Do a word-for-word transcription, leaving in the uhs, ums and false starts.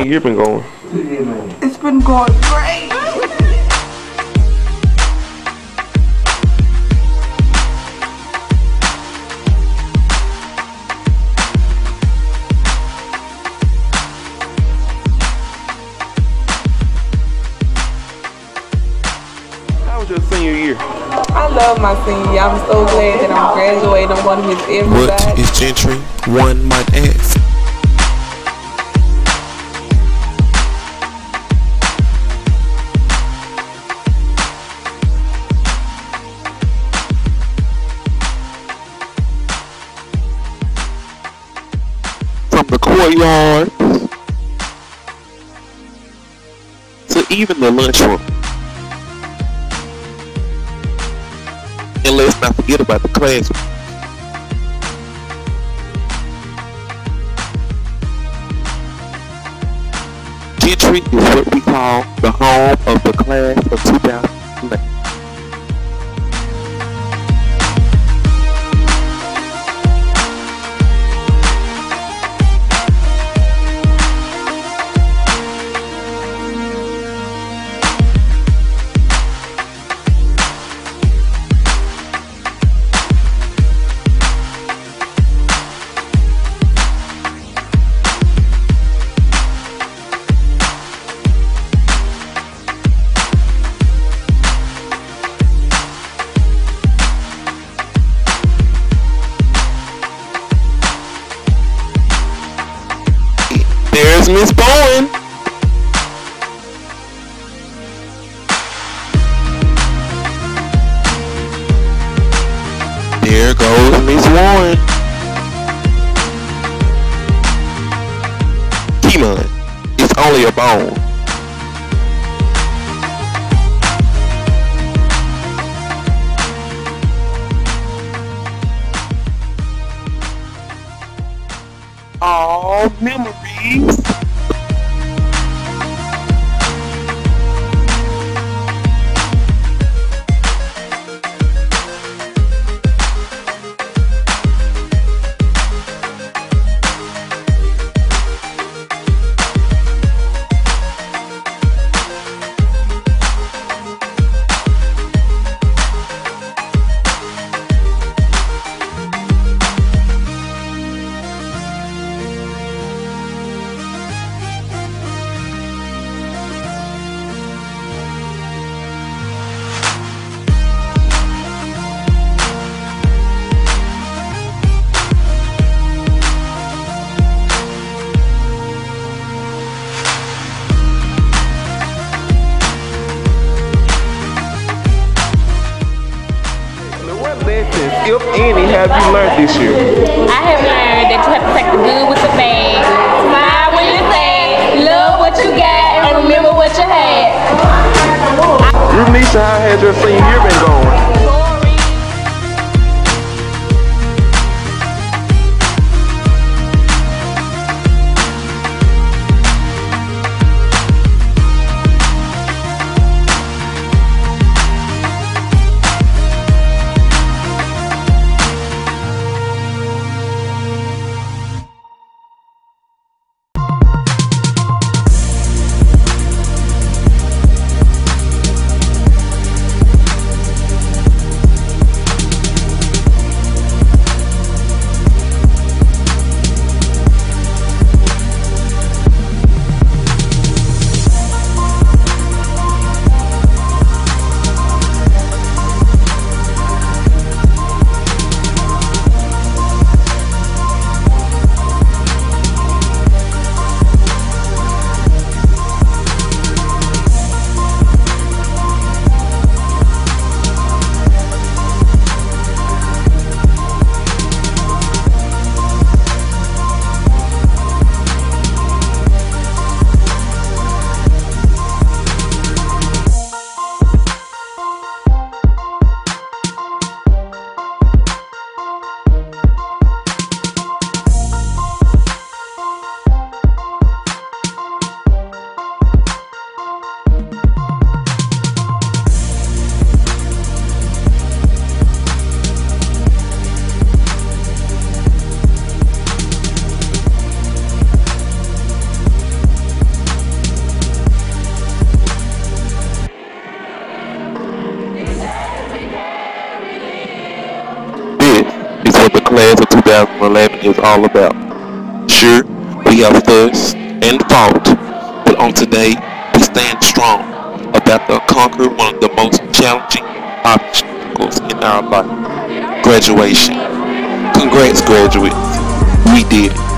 senior year been going? It's been going great. How was your senior year? I love my senior year. I'm so glad that I'm graduating. I'm going to miss everybody. What is Gentry? One might ask. From the courtyard to even the lunchroom. And let's not forget about the classroom. Gentry is what we call the home of the class of two thousand eleven. There's Miss Bowen. There goes Miss Warren. Kimon, it's only a bone. All memories. If any, have you learned this year? I have learned that you have to take the good with the bad. Smile when you're sad, love what you got, and remember what you had. Rubenisha, how has your senior year been going? thousand eleven is all about. Sure, we have fuss and fought, but on today, we stand strong about to conquer one of the most challenging obstacles in our life. Graduation. Congrats, graduates. We did it.